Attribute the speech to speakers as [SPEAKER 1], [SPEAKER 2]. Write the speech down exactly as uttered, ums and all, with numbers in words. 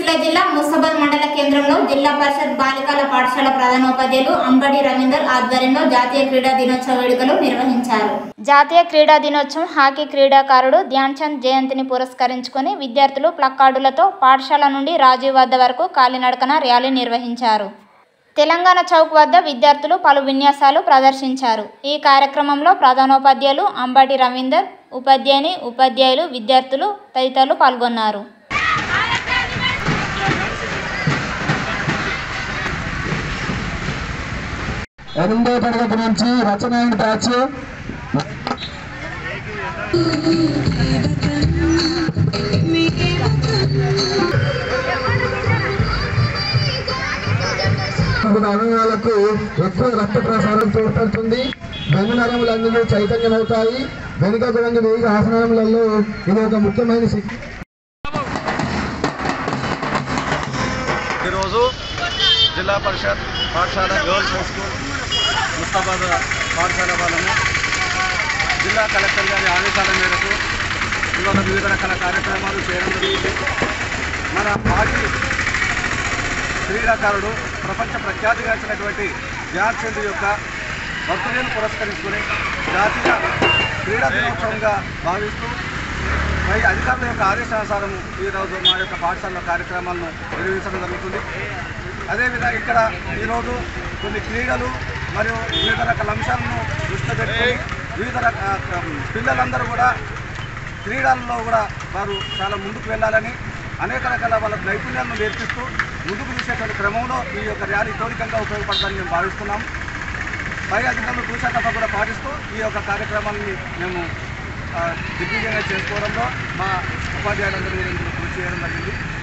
[SPEAKER 1] సిరిసిల్ల జిల్లా ముస్తాబాద్ మండల కేంద్రంలో జిల్లా పరిషత్ బాలికల పాఠశాల ప్రధానోపాధ్యాయులు అంబడి రవీందర్ ఆధ్వర్యంలో జాతీయ క్రీడా దినోత్సవ వేడుకలు నిర్వహించారు. జాతీయ క్రీడా దినోత్సవం హాకీ క్రీడాకారుడు ధ్యాన్ చంద్ జయంతిని పురస్కరించుకొని విద్యార్థులు ప్లక్కార్డులతో పాఠశాల నుండి రాజీవ్ వద్ద వరకు కాలినడకన ర్యాలీ నిర్వహించారు. తెలంగాణ చౌక్ వద్ద విద్యార్థులు పలు విన్యాసాలు ప్రదర్శించారు. ఈ కార్యక్రమంలో ప్రధానోపాధ్యాయులు అంబడి రవీందర్, ఉపాధ్యాయుని, ఉపాధ్యాయులు, విద్యార్థులు తదితరులు పాల్గొన్నారు.
[SPEAKER 2] ఎనిమిదో తరగతి నుంచి రచన అండ్ బ్యాచ్ అవయవాలకు ఎక్కువ రక్త ప్రసారం తోడ్పడుతుంది. వెన్నునరములన్నీ చైతన్యమవుతాయి. వెనుకకు వంగి వేగ ఆసనాలలో ఇది ఒక ముఖ్యమైన శక్తి.
[SPEAKER 3] ఈరోజు జిల్లా పరిషత్ పాఠశాల గర్ల్స్ హై స్కూల్ ముస్తాబాద్ పాఠశాల వాళ్ళము జిల్లా కలెక్టర్ గారి ఆదేశాల మేరకు ఇవాళ వివిధ రకాల కార్యక్రమాలు చేయడం జరుగుతుంది. మన హాకీ క్రీడాకారుడు ప్రపంచ ప్రఖ్యాతిగాంచినటువంటి ధ్యాన్ చంద్ యొక్క బర్త్డేను పురస్కరించుకుని జాతీయ క్రీడా దినోత్సవంగా భావిస్తూ పై అధికారుల యొక్క ఆదేశానుసారం ఈరోజు మా యొక్క పాఠశాల కార్యక్రమాలను నిర్వహించడం జరుగుతుంది. అదేవిధంగా ఇక్కడ ఈరోజు కొన్ని క్రీడలు మరియు వివిధ రకాల అంశాలను దృష్టిలో పెట్టుకొని వివిధ రకాల పిల్లలందరూ కూడా క్రీడల్లో కూడా వారు చాలా ముందుకు వెళ్ళాలని అనేక రకాల వాళ్ళ నైపుణ్యాలను నేర్పిస్తూ ముందుకు చూసేటువంటి క్రమంలో ఈ యొక్క ర్యాలీ తోలికంగా ఉపయోగపడతారని మేము భావిస్తున్నాం. పై అధికారులు చూశాక కూడా పాటిస్తూ ఈ యొక్క కార్యక్రమాన్ని మేము దిగ్విజయంగా చేసుకోవడంలో మా ఉపాధ్యాయులందరూ కృషి చేయడం జరిగింది.